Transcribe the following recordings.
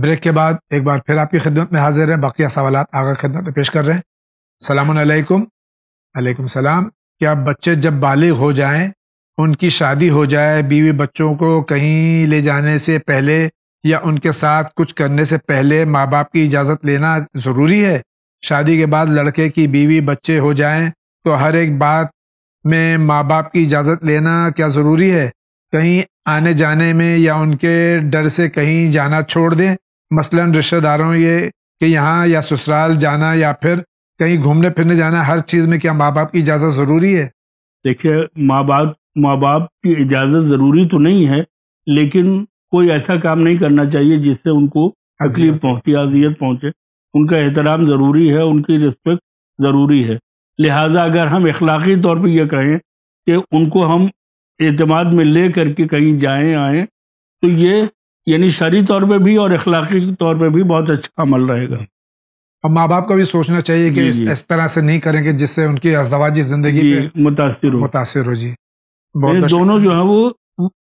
Break کے بعد ایک بار پھر آپ کی خدمت میں حاضر ہیں، بقیہ سوالات آگے خدمت میں پیش کر رہے ہیں۔ السلام علیکم۔ وعلیکم السلام۔ کیا بچے جب بالغ ہو جائیں، ان کی شادی ہو جائے، بیوی بچوں کو کہیں لے جانے سے پہلے یا ان کے ساتھ کچھ کرنے سے پہلے ماں باپ کی اجازت لینا ضروری ہے؟ شادی کے بعد لڑکے کی بیوی بچے ہو جائیں تو ہر ایک بات میں ماں باپ کی اجازت لینا کیا ضروری ہے؟ کہیں آنے جانے میں یا ان کے ڈر سے کہیں جانا چھوڑ دیں، مثلا رشتہ داروں یہ کہ یہاں یا سسرال جانا یا پھر کہیں گھومنے پھرنے جانا، ہر چیز میں کیا ماں باپ کی اجازت ضروری ہے؟ دیکھیے، ماں باپ کی اجازت ضروری تو نہیں ہے، لیکن کوئی ایسا کام نہیں کرنا چاہیے جس سے ان کو تکلیف پہنچے، اذیت پہنچے۔ ان کا احترام ضروری ہے، ان کی رسپیکٹ ضروری ہے۔ لہٰذا اگر ہم اخلاقی طور پہ یہ کہیں کہ ان کو ہم اعتماد میں لے کر کے کہیں جائیں آئیں، تو یہ یعنی شرعی طور پہ بھی اور اخلاقی طور پہ بھی بہت اچھا عمل رہے گا۔ اور ماں باپ کو بھی سوچنا چاہیے کہ اس طرح سے نہیں کریں کہ جس سے ان کی ازدواجی زندگی پہ متاثر ہو۔ جی بہت دونوں جو ہے وہ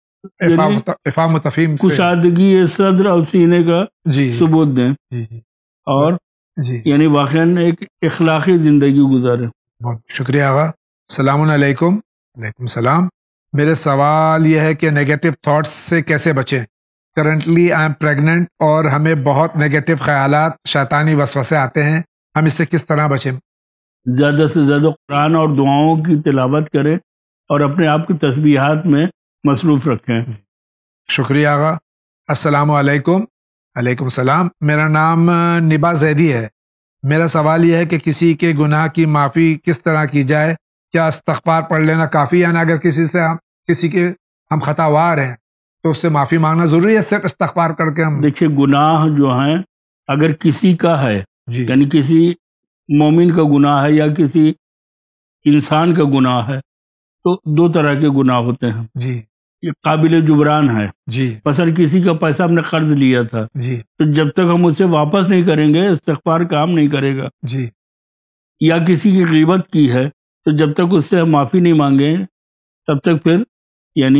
افہام و تفہیم سے کشادگی صدر اور سینے کا ثبوت دیں اور یعنی واقعاً ایک اخلاقی زندگی گزاریں۔ بہت شکریہ آغا۔ السلام علیکم۔ وعلیکم السلام۔ میرے سوال یہ ہے کہ نیگیٹو تھاٹس سے کیسے بچیں؟ کرنٹلی آئی ایم پریگننٹ اور ہمیں بہت نیگیٹو خیالات، شیطانی وسوسے آتے ہیں، ہم اس سے کس طرح بچیں؟ زیادہ سے زیادہ قرآن اور دعاؤں کی تلاوت کریں اور اپنے آپ کی تسبیحات میں مصروف رکھیں۔ شکریہ آغا۔ السلام علیکم۔ وعلیکم السلام۔ میرا نام نبا زیدی ہے۔ میرا سوال یہ ہے کہ کسی کے گناہ کی معافی کس طرح کی جائے؟ کیا استغفار پڑھ لینا کافی ہے؟ اگر کسی کے ہم خطاوار ہیں تو اس سے معافی مانگنا ضروری ہے، صرف استغفار کر کے ہم؟ دیکھیے، گناہ جو ہیں اگر کسی کا ہے، یعنی کسی مومن کا گناہ ہے یا کسی انسان کا گناہ ہے، تو دو طرح کے گناہ ہوتے ہیں۔ جی یہ قابل جبران ہے۔ جی مثلا کسی کا پیسہ ہم نے قرض لیا تھا، جی تو جب تک ہم اسے واپس نہیں کریں گے استغفار کام نہیں کرے گا۔ جی یا کسی کی غیبت کی ہے تو جب تک اس سے ہم معافی نہیں مانگیں تب تک پھر یعنی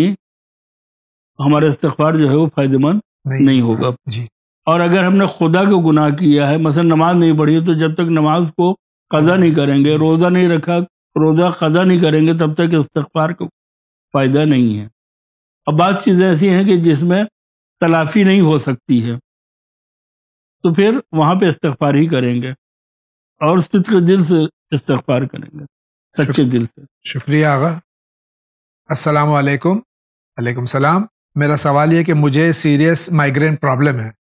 ہمارا استغفار جو ہے وہ فائدہ مند نہیں ہوگا۔ جی اور اگر ہم نے خدا کا گناہ کیا ہے، مثلا نماز نہیں پڑھی، تو جب تک نماز کو قضا نہیں کریں گے، روزہ نہیں رکھا، روزہ قضا نہیں کریں گے، تب تک استغفار کو فائدہ نہیں ہے۔ اب بعض چیزیں ایسی ہیں کہ جس میں تلافی نہیں ہو سکتی ہے، تو پھر وہاں پہ استغفار ہی کریں گے اور صدق دل سے استغفار کریں گے، سچے دل سے۔ شکریہ آغا۔ السلام علیکم۔ وعلیکم السلام۔ میرا سوال یہ کہ مجھے سیریس مائیگرین پرابلم ہے۔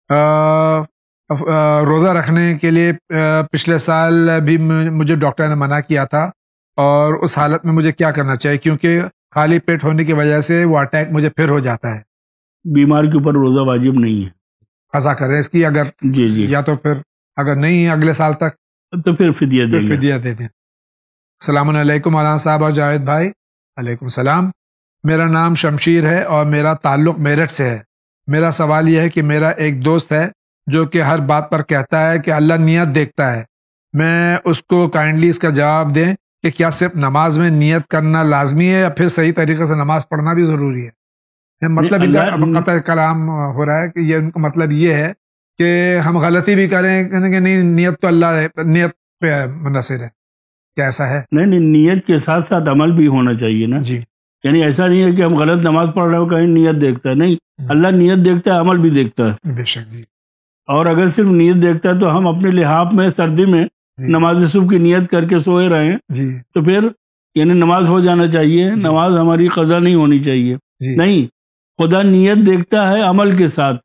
روزہ رکھنے کے لیے پچھلے سال بھی مجھے ڈاکٹر نے منع کیا تھا، اور اس حالت میں مجھے کیا کرنا چاہیے؟ کیونکہ خالی پیٹ ہونے کی وجہ سے وہ اٹیک مجھے پھر ہو جاتا ہے۔ بیمار کے اوپر روزہ واجب نہیں ہے، قضا کریں اس کی، اگر یا تو پھر اگر نہیں ہے اگلے سال تک تو پھر فدیہ دے دیں۔ السلام علیکم مولانا صاحب اور جاوید بھائی۔ وعلیکم السلام۔ میرا نام شمشیر ہے اور میرا تعلق میرٹھ سے ہے۔ میرا سوال یہ ہے کہ میرا ایک دوست ہے جو کہ ہر بات پر کہتا ہے کہ اللہ نیت دیکھتا ہے۔ میں اس کو کائنڈلی اس کا جواب دیں کہ کیا صرف نماز میں نیت کرنا لازمی ہے یا پھر صحیح طریقے سے نماز پڑھنا بھی ضروری ہے؟ مطلب قطع کلام ہو رہا ہے کہ یہ ان کا مطلب یہ ہے کہ ہم غلطی بھی کریں کہ نہیں، نیت تو اللہ نیت پہ منحصر ہے، کیا ایسا ہے؟ نہیں، نیت کے ساتھ ساتھ عمل بھی ہونا چاہیے نا۔ جی، یعنی ایسا نہیں ہے کہ ہم غلط نماز پڑھ رہے ہو کہیں نیت دیکھتا ہے، نہیں، اللہ نیت دیکھتا ہے، عمل بھی دیکھتا ہے۔ بے شک جی۔ اور اگر صرف نیت دیکھتا ہے تو ہم اپنے لحاف میں سردی میں نماز صبح کی نیت کر کے سوئے رہے جی تو پھر یعنی نماز ہو جانا چاہیے، نماز ہماری قضا نہیں ہونی چاہیے۔ نہیں، خدا نیت دیکھتا ہے عمل کے ساتھ،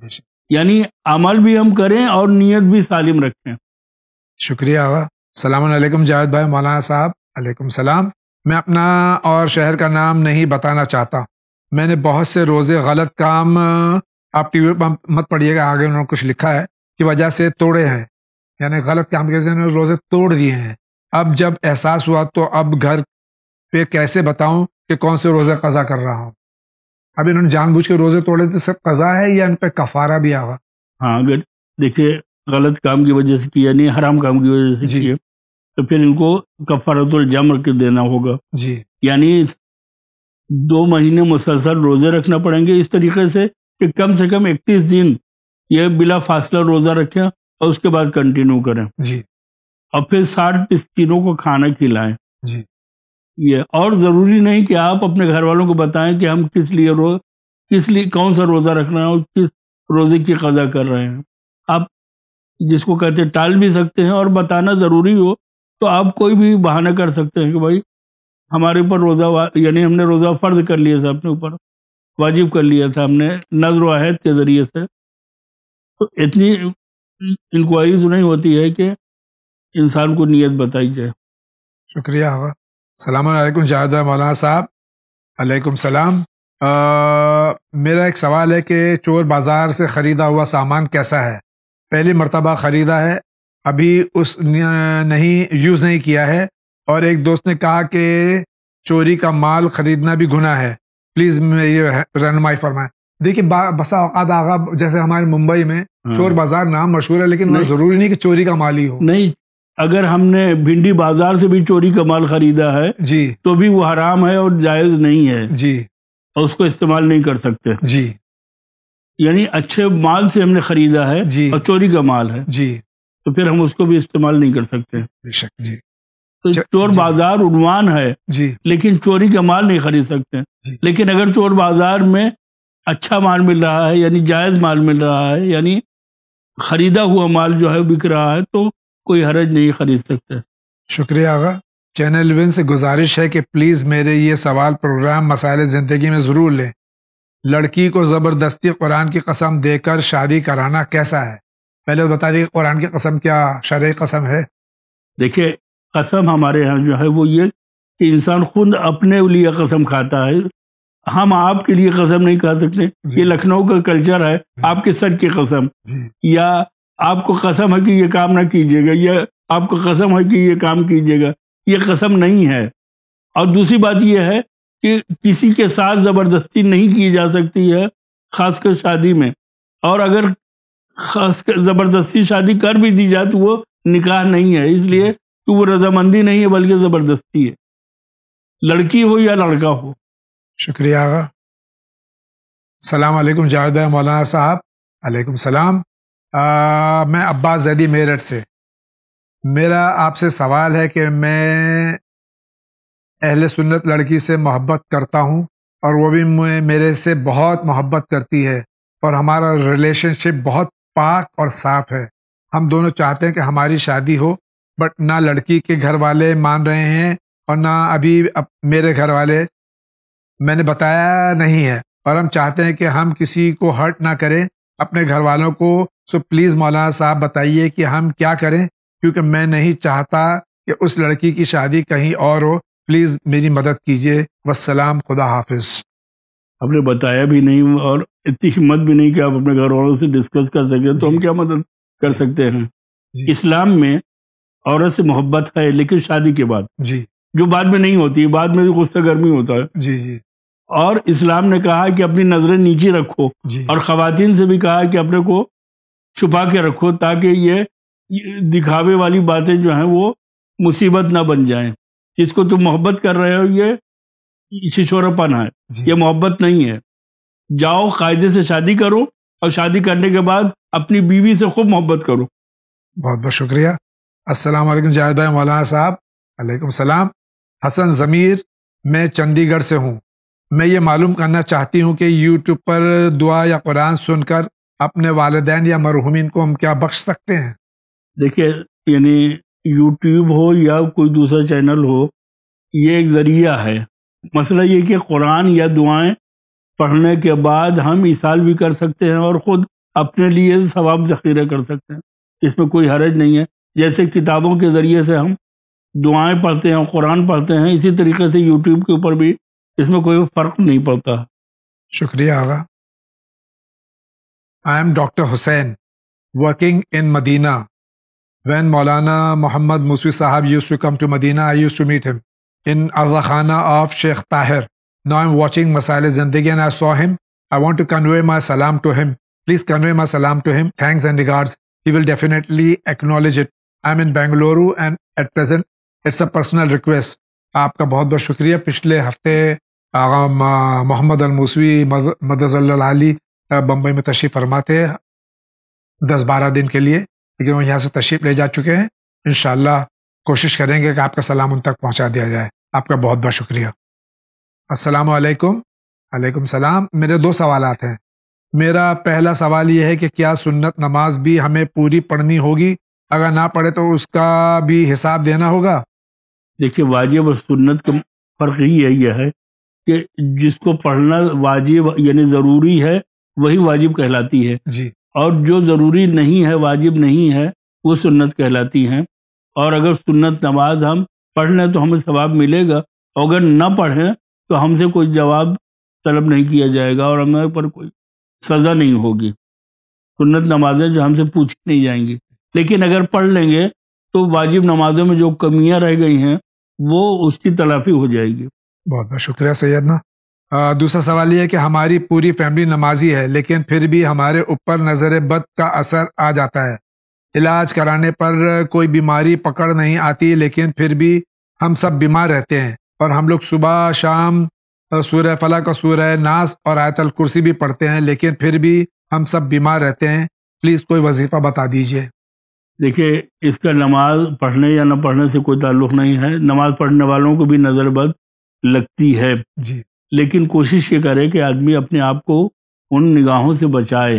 یعنی عمل بھی ہم کریں اور نیت بھی سالم رکھیں۔ شکریہ آغا۔ السلام علیکم جاوید بھائی، مولانا صاحب۔ علیکم السلام۔ میں اپنا اور شہر کا نام نہیں بتانا چاہتا۔ میں نے بہت سے روزے غلط کام، آپ ٹی وی پر مت پڑھیے گا، آگے انہوں نے کچھ لکھا ہے، کی وجہ سے توڑے ہیں، یعنی غلط کام کے ذریعے روزے توڑ دیے ہیں۔ اب جب احساس ہوا تو اب گھر پہ کیسے بتاؤں کہ کون سے روزے قضا کر رہا ہوں؟ اب انہوں نے جان بوجھ کے روزے توڑے تو سب قضا ہے یا ان پہ کفارہ بھی آگا؟ ہاں، اگر دیکھیے غلط کام کی وجہ سے کیا، نہیں حرام کام کی وجہ سے کیا، تو پھر ان کو کفارۃ الجمع کے دینا ہوگا۔ جی، یعنی 2 مہینے مسلسل روزے رکھنا پڑیں گے اس طریقے سے کہ کم 31 دن یہ بلا فاصلہ روزہ رکھیں اور اس کے بعد کنٹینیو کریں، جی اور پھر 60 مسکینوں کو کھانا کھلائیں. جی یہ اور ضروری نہیں کہ آپ اپنے گھر والوں کو بتائیں کہ ہم کس لیے کون سا روزہ رکھ رہے ہیں اور کس روزے کی قضا کر رہے ہیں. آپ جس کو کہتے ہیں ٹال بھی سکتے ہیں، اور بتانا ضروری ہو تو آپ کوئی بھی بہانہ کر سکتے ہیں کہ بھائی ہمارے اوپر روزہ یعنی ہم نے روزہ فرض کر لیا تھا، اپنے اوپر واجب کر لیا تھا ہم نے نذر و عہد کے ذریعے سے. تو اتنی انکوائری تو نہیں ہوتی ہے کہ انسان کو نیت بتائی جائے. شکریہ آقا. السلام علیکم جاوید بھائی مولانا صاحب. علیکم السلام. میرا ایک سوال ہے کہ چور بازار سے خریدا ہوا سامان کیسا ہے؟ پہلی مرتبہ خریدا ہے، ابھی یوز نہیں کیا ہے، اور ایک دوست نے کہا کہ چوری کا مال خریدنا بھی گناہ ہے، پلیز یہ رہنمائی فرمائیں. دیکھیے بسا اوقات آغا جیسے ہمارے ممبئی میں چور بازار نام مشہور ہے، لیکن وہ ضروری نہیں کہ چوری کا مال ہی ہو. نہیں، اگر ہم نے بھنڈی بازار سے بھی چوری کا مال خریدا ہے جی تو بھی وہ حرام ہے اور جائز نہیں ہے، جی اور اس کو استعمال نہیں کر سکتے. جی یعنی اچھے مال سے ہم نے خریدا ہے جی اور چوری کا مال ہے جی تو پھر ہم اس کو بھی استعمال نہیں کر سکتے. بے شک. جی تو چور بازار عنوان ہے، جی لیکن چوری کا مال نہیں خرید سکتے. لیکن اگر چور بازار میں اچھا مال مل رہا ہے، یعنی جائز مال مل رہا ہے، یعنی خریدا ہوا مال جو ہے بک رہا ہے، تو کوئی حرج نہیں، خرید سکتے. شکریہ آقا. چینل 11 سے گزارش ہے کہ پلیز میرے یہ سوال پروگرام مسائل زندگی میں ضرور لیں. لڑکی کو زبردستی قرآن کی قسم دے کر شادی کرانا کیسا ہے؟ پہلے بتا دیجیے قرآن کی قسم کیا شرعی قسم ہے؟ دیکھیے، قسم ہمارے ہاں جو ہے وہ یہ کہ انسان خود اپنے لیے قسم کھاتا ہے. ہم آپ کے لیے قسم نہیں کھا سکتے. یہ لکھنؤ کا کلچر ہے، آپ کے سر کی قسم، یا آپ کو قسم ہے کہ یہ کام نہ کیجیے گا، یا آپ کو قسم ہے کہ یہ کام کیجیے گا. یہ قسم نہیں ہے. اور دوسری بات یہ ہے کہ کسی کے ساتھ زبردستی نہیں کی جا سکتی ہے، خاص کر شادی میں. اور اگر خاص کر زبردستی شادی کر بھی دی جائے تو وہ نکاح نہیں ہے، اس لیے کہ وہ رضامندی نہیں ہے بلکہ زبردستی ہے، لڑکی ہو یا لڑکا ہو. شکریہ آقا. السلام علیکم جاوید بھائی مولانا صاحب. علیکم السلام. میں عباس زیدی میرٹھ سے. میرا آپ سے سوال ہے کہ میں اہل سنت لڑکی سے محبت کرتا ہوں، اور وہ بھی میرے سے بہت محبت کرتی ہے، اور ہمارا ریلیشن شپ بہت پاک اور صاف ہے. ہم دونوں چاہتے ہیں کہ ہماری شادی ہو، بٹ نہ لڑکی کے گھر والے مان رہے ہیں اور نہ ابھی میرے گھر والے، میں نے بتایا نہیں ہے، اور ہم چاہتے ہیں کہ ہم کسی کو ہرٹ نہ کریں اپنے گھر والوں کو. سو پلیز مولانا صاحب بتائیے کہ ہم کیا کریں، کیونکہ میں نہیں چاہتا کہ اس لڑکی کی شادی کہیں اور ہو. پلیز میری مدد کیجیے. والسلام. خدا حافظ. ہم نے بتایا بھی نہیں اور اتنی ہمت بھی نہیں کہ آپ اپنے گھر والوں سے ڈسکس کر سکیں، تو ہم کیا مدد کر سکتے ہیں؟ اسلام میں عورت سے محبت ہے، لیکن شادی کے بعد، جی جو بعد میں نہیں ہوتی، بعد میں غصہ گرمی ہوتا ہے. جی جی اور اسلام نے کہا کہ اپنی نظریں نیچے رکھو، اور خواتین سے بھی کہا کہ اپنے کو چھپا کے رکھو، تاکہ یہ دکھاوے والی باتیں جو ہیں وہ مصیبت نہ بن جائیں. جس کو تم محبت کر رہے ہو یہ چھچورا پن ہے، یہ محبت نہیں ہے. جاؤ قاعدے سے شادی کرو، اور شادی کرنے کے بعد اپنی بیوی سے خوب محبت کرو. بہت بہت شکریہ. السلام علیکم جاوید بھائی مولانا صاحب. علیکم السلام. حسن ضمیر، میں چندی گڑھ سے ہوں. میں یہ معلوم کرنا چاہتی ہوں کہ یوٹیوب پر دعا یا قرآن سن کر اپنے والدین یا مرحومین کو ہم کیا بخش سکتے ہیں؟ دیکھیے، یعنی یوٹیوب ہو یا کوئی دوسرا چینل ہو، یہ ایک ذریعہ ہے. مسئلہ یہ کہ قرآن یا دعائیں پڑھنے کے بعد ہم ایصال بھی کر سکتے ہیں اور خود اپنے لیے ثواب ذخیرہ کر سکتے ہیں. اس میں کوئی حرج نہیں ہے. جیسے کتابوں کے ذریعے سے ہم دعائیں پڑھتے ہیں، قرآن پڑھتے ہیں، اسی طریقے سے یوٹیوب کے اوپر بھی اس میں کوئی فرق نہیں پڑتا. شکریہ آغا. I am Dr. Hussain, working in Medina. When Maulana Muhammad Muswi Sahab used to come to Medina, I used to meet him in Arrakhana of Sheikh Tahir. Now I'm watching Masail Zindagi and I saw him. I want to convey my salam to him. Please convey my salam to him. Thanks and regards. He will definitely acknowledge it. I'm in Bengaluru and at present it's a personal request. آپ کا بہت بہت شکریہ. پچھلے ہفتے آغا محمد الموسوی مدظ اللہ علی بمبئی میں تشریف فرما تھے. 10-12 دن کے لیے، لیکن وہ یہاں سے تشریف لے جا چکے ہیں. انشاءاللہ کوشش کریں گے کہ آپ کا سلام ان تک پہنچا دیا جائے. آپ کا بہت بہت شکریہ. السلام علیکم. وعلیکم السلام. میرے 2 سوالات ہیں. میرا پہلا سوال یہ ہے کہ کیا سنت نماز بھی ہمیں پوری پڑھنی ہوگی؟ اگر نہ پڑھے تو اس کا بھی حساب دینا ہوگا؟ دیکھیے واجب اور سنت کا فرق یہ ہے کہ جس کو پڑھنا واجب یعنی ضروری ہے وہی واجب کہلاتی ہے، جی اور جو ضروری نہیں ہے واجب نہیں ہے وہ سنت کہلاتی ہیں. اور اگر سنت نماز ہم پڑھ لیں تو ہمیں ثواب ملے گا، اور اگر نہ پڑھیں تو ہم سے کوئی جواب طلب نہیں کیا جائے گا اور ہمیں پر کوئی سزا نہیں ہوگی. سنت نمازیں جو ہم سے پوچھی نہیں جائیں گی، لیکن اگر پڑھ لیں گے تو واجب نمازوں میں جو کمیاں رہ گئی ہیں وہ اس کی تلافی ہو جائے گی. بہت بہت شکریہ سیدنا. دوسرا سوال یہ ہے کہ ہماری پوری فیملی نمازی ہے، لیکن پھر بھی ہمارے اوپر نظر بد کا اثر آ جاتا ہے. علاج کرانے پر کوئی بیماری پکڑ نہیں آتی، لیکن پھر بھی ہم سب بیمار رہتے ہیں، اور ہم لوگ صبح شام سورہ فلق اور سورہ ناس اور آیت الکرسی بھی پڑھتے ہیں، لیکن پھر بھی ہم سب بیمار رہتے ہیں. پلیز کوئی وظیفہ بتا دیجیے. دیکھیے اس کا نماز پڑھنے یا نہ پڑھنے سے کوئی تعلق نہیں ہے. نماز پڑھنے والوں کو بھی نظر بد لگتی ہے، جی لیکن کوشش یہ کرے کہ آدمی اپنے آپ کو ان نگاہوں سے بچائے،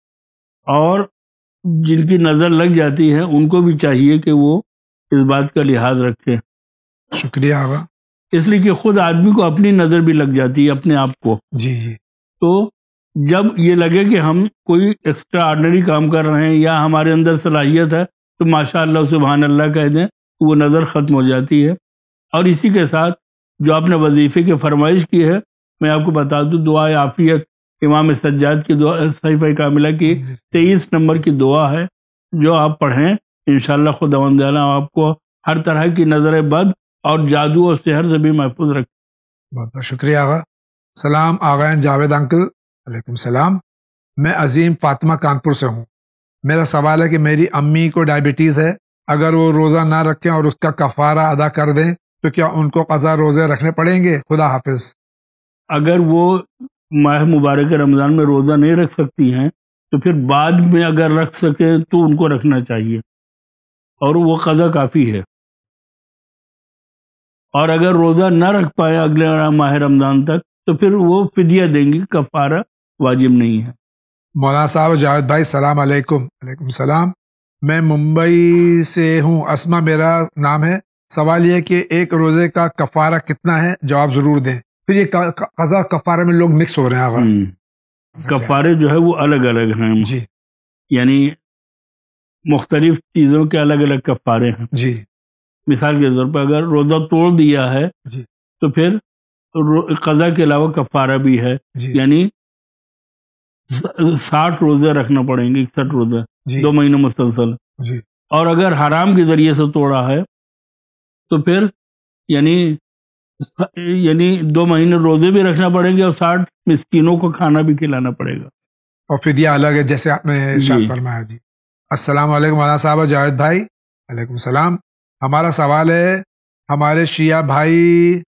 اور جن کی نظر لگ جاتی ہے ان کو بھی چاہیے کہ وہ اس بات کا لحاظ رکھے. شکریہ آغا. اس لیے کہ خود آدمی کو اپنی نظر بھی لگ جاتی ہے اپنے آپ کو. جی جی تو جب یہ لگے کہ ہم کوئی ایکسٹرا آرڈنری کام کر رہے ہیں یا ہمارے اندر صلاحیت ہے تو ماشاء اللہ سبحان اللہ کہہ دیں، وہ نظر ختم ہو جاتی ہے. اور اسی کے ساتھ جو آپ نے وظیفے کی فرمائش کی ہے، میں آپ کو بتا دوں دعا عافیت امام سجاد کی دعا صحیفہ کاملہ کی 23 نمبر کی دعا ہے، جو آپ پڑھیں انشاءاللہ خداوند تعالیٰ آپ کو ہر طرح کی نظر بد اور جادو اور سحر سے بھی محفوظ رکھے. بہت بہت شکریہ آغا. سلام آغا جاوید انکل. وعلیکم السلام. میں عظیم فاطمہ کانپور سے ہوں. میرا سوال ہے کہ میری امی کو ڈائبٹیز ہے، اگر وہ روزہ نہ رکھیں اور اس کا کفارہ ادا کر دیں تو کیا ان کو قضا روزے رکھنے پڑیں گے؟ خدا حافظ. اگر وہ ماہ مبارک رمضان میں روزہ نہیں رکھ سکتی ہیں تو پھر بعد میں اگر رکھ سکیں تو ان کو رکھنا چاہیے، اور وہ قضا کافی ہے. اور اگر روزہ نہ رکھ پائے اگلے ماہ رمضان تک تو پھر وہ فدیہ دیں گی، کفارہ واجب نہیں ہے. مولانا صاحب جاوید بھائی السلام علیکم. وعلیکم السلام. میں ممبئی سے ہوں، اسما میرا نام ہے. سوال یہ کہ ایک روزے کا کفارہ کتنا ہے؟ جواب ضرور دیں. پھر یہ قضا کفارہ میں لوگ مکس ہو رہے ہیں آغا. کفارے جو ہے وہ الگ الگ ہیں، جی یعنی مختلف چیزوں کے الگ الگ کفارے ہیں. جی مثال کے طور پر اگر روزہ توڑ دیا ہے جی تو پھر قضا کے علاوہ کفارہ بھی ہے، جی یعنی 60 روزے رکھنا پڑیں گے، 61 روزے جی 2 مہینے مسلسل. جی اور اگر حرام کے ذریعے سے توڑا ہے تو پھر یعنی 2 مہینے روزے بھی رکھنا پڑیں گے اور 60 مسکینوں کو کھانا بھی کھلانا پڑے گا. اور فدیہ الگ ہے جیسے آپ نے ارشاد فرمایا. جی السلام علیکم مولانا صاحب جاوید بھائی. وعلیکم السلام. ہمارا سوال ہے، ہمارے شیعہ بھائی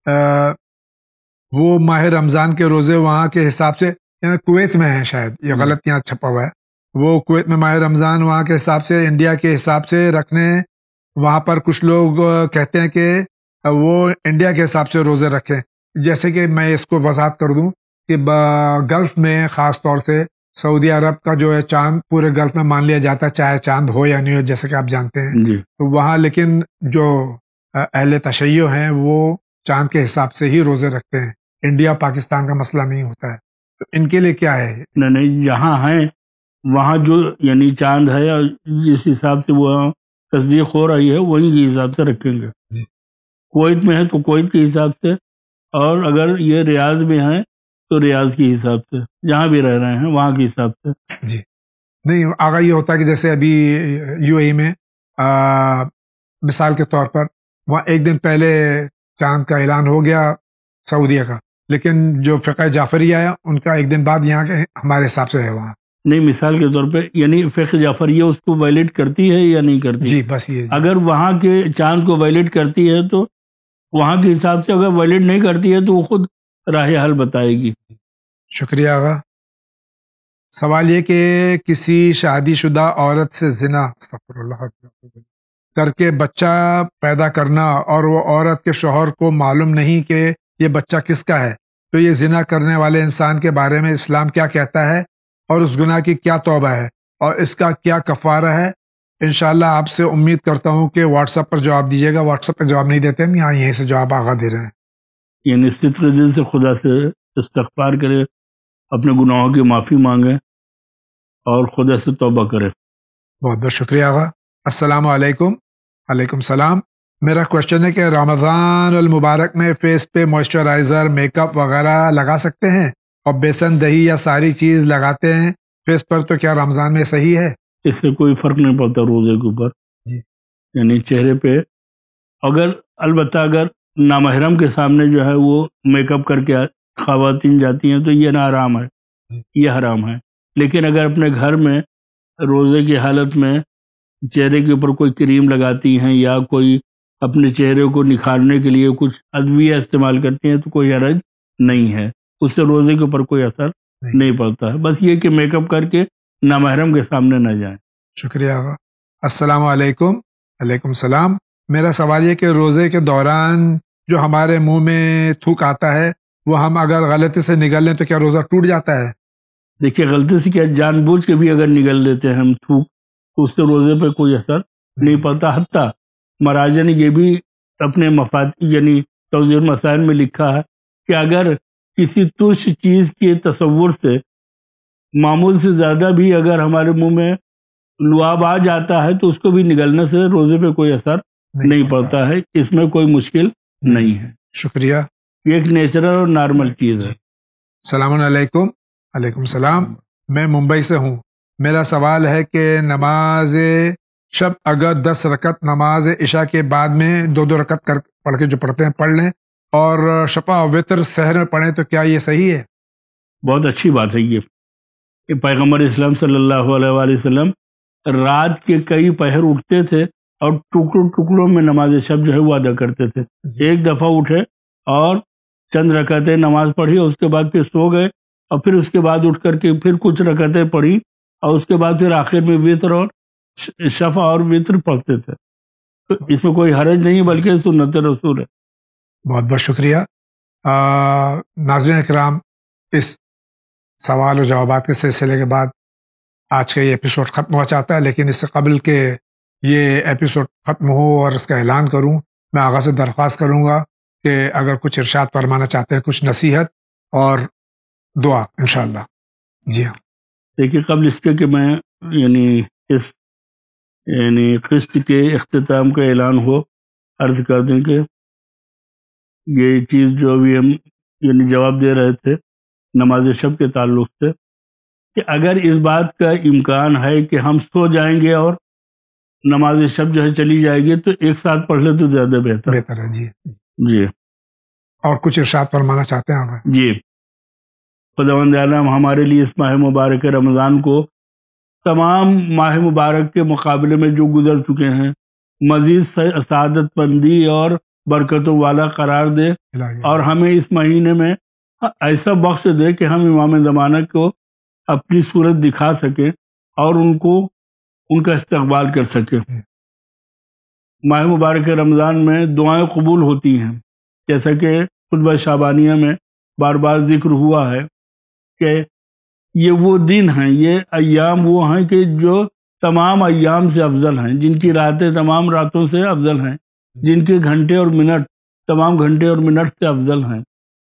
وہ ماہ رمضان کے روزے وہاں کے حساب سے، یعنی کویت میں ہیں، شاید یہ غلط یہاں چھپا ہوا ہے، وہ کویت میں ماہ رمضان وہاں کے حساب سے انڈیا کے حساب سے رکھنے. وہاں پر کچھ لوگ کہتے ہیں کہ وہ انڈیا کے حساب سے روزے رکھیں. جیسے کہ میں اس کو وضاحت کر دوں کہ گلف میں خاص طور سے سعودی عرب کا جو ہے چاند پورے گلف میں مان لیا جاتا ہے، چاہے چاند ہو یا نہیں ہو، جیسے کہ آپ جانتے ہیں. تو وہاں لیکن جو اہل تشیع ہیں وہ چاند کے حساب سے ہی روزے رکھتے ہیں. انڈیا پاکستان کا مسئلہ نہیں ہوتا ہے. تو ان کے لیے کیا ہے؟ نہیں، جہاں ہیں وہاں جو یعنی چاند ہے اور جس حساب سے وہ تصدیق ہو رہی ہے وہی کے حساب سے رکھیں گے. کویت میں ہے تو کویت کے حساب سے، اور اگر یہ ریاض میں ہے تو ریاض کے حساب سے، جہاں بھی رہ رہے ہیں وہاں کے حساب سے. جی نہیں آگا یہ ہوتا ہے کہ جیسے ابھی یو اے میں مثال کے طور پر وہاں ایک دن پہلے چاند کا اعلان ہو گیا سعودیہ کا، لیکن جو فقہ جعفریہ ہے ان کا ایک دن بعد یہاں کے ہمارے حساب سے ہے وہاں. نہیں، مثال کے طور پہ یعنی فقہ جعفریہ اس کو وائلیٹ کرتی ہے یا نہیں کرتی؟ جی بس یہ اگر وہاں کے چاند کو وائلیٹ کرتی ہے تو وہاں کے حساب سے، اگر وائلیٹ نہیں کرتی ہے تو وہ خود راہ حل بتائے گی. شکریہ آغا. سوال یہ کہ کسی شادی شدہ عورت سے زنا استغفر اللہ کر کے بچہ پیدا کرنا اور وہ عورت کے شوہر کو معلوم نہیں کہ یہ بچہ کس کا ہے، تو یہ زنا کرنے والے انسان کے بارے میں اسلام کیا کہتا ہے اور اس گناہ کی کیا توبہ ہے اور اس کا کیا کفارہ ہے؟ انشاءاللہ آپ سے امید کرتا ہوں کہ واٹس ایپ پر جواب دیجیے گا. واٹس ایپ پہ جواب نہیں دیتے ہم یہاں یہیں سے جواب آغا دے رہے ہیں. یعنی صدق دل سے خدا سے استغفار کرے، اپنے گناہوں کی معافی مانگے اور خدا سے توبہ کرے. بہت بہت شکریہ آغا. السلام علیکم. وعلیکم السلام. میرا کوشچن ہے کہ رمضان المبارک میں فیس پہ موئسچرائزر میک اپ وغیرہ لگا سکتے ہیں اور بیسن دہی یا ساری چیز لگاتے ہیں فیس پر، تو کیا رمضان میں صحیح ہے؟ اس سے کوئی فرق نہیں پڑتا روزے کے اوپر. یعنی چہرے پہ البتہ اگر نامحرم کے سامنے جو ہے وہ میک اپ کر کے خواتین جاتی ہیں تو یہ نہ حرام ہے، یہ حرام ہے. لیکن اگر اپنے گھر میں روزے کی حالت میں چہرے کے اوپر کوئی کریم لگاتی ہیں یا کوئی اپنے چہرے کو نکھارنے کے لیے کچھ ادویہ استعمال کرتی ہیں تو کوئی حرج نہیں ہے، اس سے روزے کے اوپر کوئی اثر نہیں پڑتا ہے. بس یہ کہ میک اپ کر کے نامحرم کے سامنے نہ جائیں. شکریہ آغا. السلام علیکم. وعلیکم السلام. میرا سوال یہ کہ روزے کے دوران جو ہمارے منہ میں تھوک آتا ہے وہ ہم اگر غلطی سے نگل لیں تو کیا روزہ ٹوٹ جاتا ہے؟ دیکھیے غلطی سے کیا جان بوجھ کے بھی اگر نگل لیتے ہیں ہم تھوک تو اس سے روزے پہ کوئی اثر نہیں پڑتا. حتیٰ مراجع نے یہ بھی اپنے مفاد یعنی توضیح المسائل میں لکھا ہے کہ اگر کسی ترش چیز کے تصور سے معمول سے زیادہ بھی اگر ہمارے منہ میں لعاب آ جاتا ہے تو اس کو بھی نگلنے سے روزے پہ کوئی اثر نہیں پڑتا ہے. اس میں کوئی مشکل نہیں ہے. شکریہ. یہ ایک نیچرل اور نارمل چیز ہے. السلام علیکم. وعلیکم السلام. میں ممبئی سے ہوں. میرا سوال ہے کہ نماز شب اگر 10 رکعت نماز عشاء کے بعد میں 2 رکعت پڑھ کے جو پڑھتے ہیں پڑھ لیں اور شفع و وتر سحر میں پڑھیں تو کیا یہ صحیح ہے؟ بہت اچھی بات ہے یہ کہ پیغمبر اسلام صلی اللہ علیہ وآلہ وسلم رات کے کئی پہر اٹھتے تھے اور ٹکڑوں میں نماز شب جو ہے وہ ادا کرتے تھے. ایک دفعہ اٹھے اور چند رکعتیں نماز پڑھی اور اس کے بعد پھر سو گئے اور پھر اس کے بعد اٹھ کر کے پھر کچھ رکعتیں پڑھی اور اس کے بعد پھر آخر میں وتر اور شفع اور وتر پڑھتے تھے. تو اس میں کوئی حرج نہیں بلکہ سنت رسول ہے. بہت بہت شکریہ. ناظرین اکرام، اس سوال و جوابات کے سلسلے کے بعد آج کا یہ ایپیسوڈ ختم ہوا چاہتا ہے، لیکن اس سے قبل کہ یہ ایپیسوڈ ختم ہو اور اس کا اعلان کروں، میں آغا سے درخواست کروں گا کہ اگر کچھ ارشاد فرمانا چاہتے ہیں، کچھ نصیحت اور دعا انشاءاللہ. جی ہاں. دیکھیے قبل اس کے کہ میں اس قسط کے اختتام کا اعلان ہو، عرض کر دیں کہ یہ چیز جو بھی ہم جواب دے رہے تھے نماز شب کے تعلق سے، کہ اگر اس بات کا امکان ہے کہ ہم سو جائیں گے اور نماز شب جو ہے چلی جائے گی تو ایک ساتھ پڑھ لے تو زیادہ بہتر ہے. جی. اور کچھ ارشاد فرمانا چاہتے ہیں آپ؟ جی. خداوند عالم ہمارے لیے اس ماہ مبارک رمضان کو تمام ماہ مبارک کے مقابلے میں جو گزر چکے ہیں مزید سعادت مندی اور برکتوں والا قرار دے اور ہمیں اس مہینے میں ایسا بخش دے کہ ہم امام زمانہ کو اپنی صورت دکھا سکیں اور ان کا استقبال کر سکیں. ماہ مبارک رمضان میں دعائیں قبول ہوتی ہیں، جیسا کہ خطبہ شعبانیہ میں بار بار ذکر ہوا ہے کہ یہ وہ دن ہیں، یہ ایام وہ ہیں کہ جو تمام ایام سے افضل ہیں، جن کی راتیں تمام راتوں سے افضل ہیں، جن کے گھنٹے اور منٹ تمام گھنٹے اور منٹ سے افضل ہیں.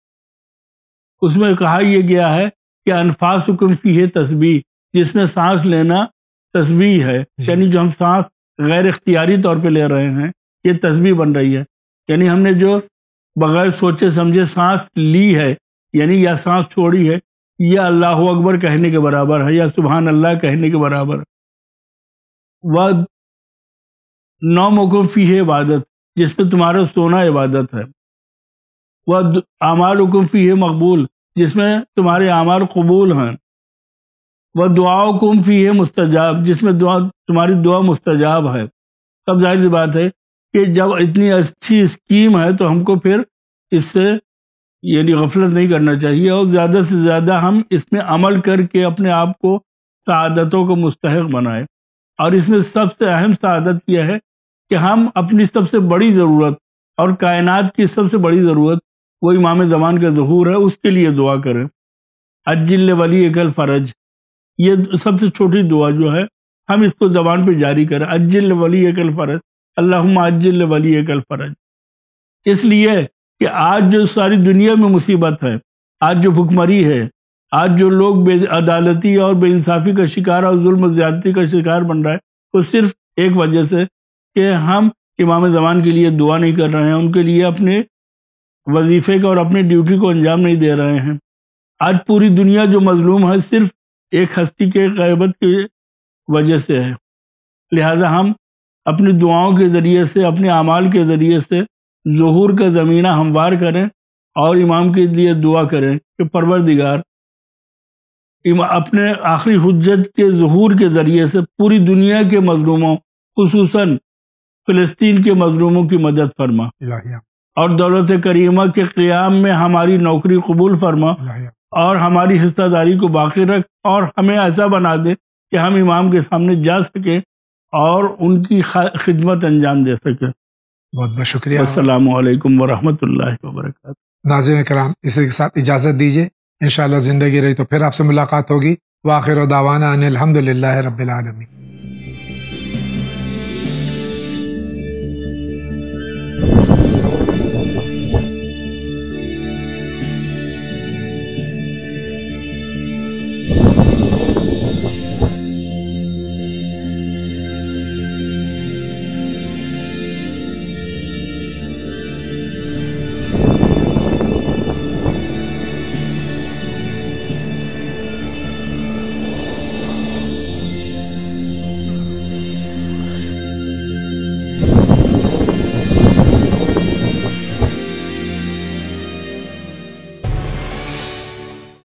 اس میں کہا یہ گیا ہے کہ انفاسکم فیہ تسبیح، جس میں سانس لینا تسبیح ہے، یعنی جو ہم سانس غیر اختیاری طور پہ لے رہے ہیں یہ تسبیح بن رہی ہے. یعنی ہم نے جو بغیر سوچے سمجھے سانس لی ہے یعنی یا سانس چھوڑی ہے، یہ اللہ اکبر کہنے کے برابر ہے یا سبحان اللہ کہنے کے برابر ہے. نومکم فیہ عبادت، جس میں تمہارا سونا عبادت ہے. اعمالکم فیہ مقبول، جس میں تمہارے اعمال قبول ہیں. دعاؤکم فیہ مستجاب، جس میں تمہاری دعا مستجاب ہے. تب ظاہر سی بات ہے کہ جب اتنی اچھی اسکیم ہے تو ہم کو پھر اس سے یعنی غفلت نہیں کرنا چاہیے، اور زیادہ سے زیادہ ہم اس میں عمل کر کے اپنے آپ کو سعادتوں کو مستحق بنائیں. اور اس میں سب سے اہم سعادت یہ ہے کہ ہم اپنی سب سے بڑی ضرورت اور کائنات کی سب سے بڑی ضرورت وہ امام زمان کا ظہور ہے، اس کے لیے دعا کریں. عجل ولیک الفرج، یہ سب سے چھوٹی دعا جو ہے ہم اس کو زبان پہ جاری کریں. عجل ولیک الفرج، اللہم عجل ولیک الفرج. اس لیے کہ آج جو ساری دنیا میں مصیبت ہے، آج جو بھکمری ہے، آج جو لوگ بے عدالتی اور بے انصافی کا شکار اور ظلم و زیادتی کا شکار بن رہا ہے، وہ صرف ایک وجہ سے کہ ہم امام زمان کے لیے دعا نہیں کر رہے ہیں، ان کے لیے اپنے وظیفے کا اور اپنے ڈیوٹی کو انجام نہیں دے رہے ہیں. آج پوری دنیا جو مظلوم ہے صرف ایک ہستی کے غیبت کی وجہ سے ہے. لہذا ہم اپنی دعاؤں کے ذریعے سے، اپنے اعمال کے ذریعے سے ظہور کا زمینہ ہموار کریں اور امام کے لیے دعا کریں کہ پروردگار اپنے آخری حجت کے ظہور کے ذریعے سے پوری دنیا کے مظلوموں، خصوصاً فلسطین کے مظلوموں کی مدد فرما، اور دولت کریمہ کے قیام میں ہماری نوکری قبول فرما، اور ہماری حصہ داری کو باقی رکھ، اور ہمیں ایسا بنا دے کہ ہم امام کے سامنے جا سکیں اور ان کی خدمت انجام دے سکیں. بہت بہت شکریہ. السلام علیکم ورحمۃ اللہ وبرکاتہ. ناظرین کرام، اسی کے ساتھ اجازت دیجیے، انشاءاللہ زندگی رہی تو پھر آپ سے ملاقات ہوگی. وآخر دعوانا ان الحمد للہ رب العالمین.